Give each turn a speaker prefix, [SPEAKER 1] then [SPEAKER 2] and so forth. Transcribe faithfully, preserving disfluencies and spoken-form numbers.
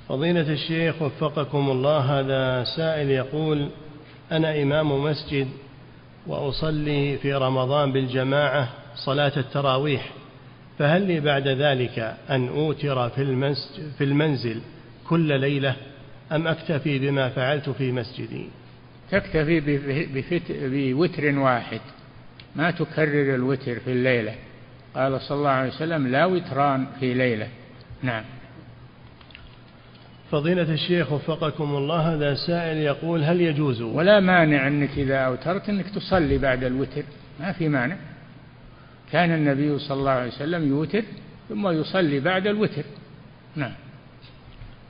[SPEAKER 1] فضيلة الشيخ وفقكم الله، هذا سائل يقول: أنا إمام مسجد وأصلي في رمضان بالجماعة صلاة التراويح، فهل لي بعد ذلك أن أوتر في المنزل كل ليلة أم أكتفي بما فعلت في مسجدي؟
[SPEAKER 2] تكتفي بوتر واحد، ما تكرر الوتر في الليلة. قال صلى الله عليه وسلم: لا وتران في ليلة. نعم.
[SPEAKER 1] فضيلة الشيخ وفقكم الله، هذا سائل يقول: هل يجوز؟
[SPEAKER 2] ولا مانع أنك إذا أوترت أنك تصلي بعد الوتر، ما في مانع. كان النبي صلى الله عليه وسلم يوتر ثم يصلي بعد الوتر. نعم.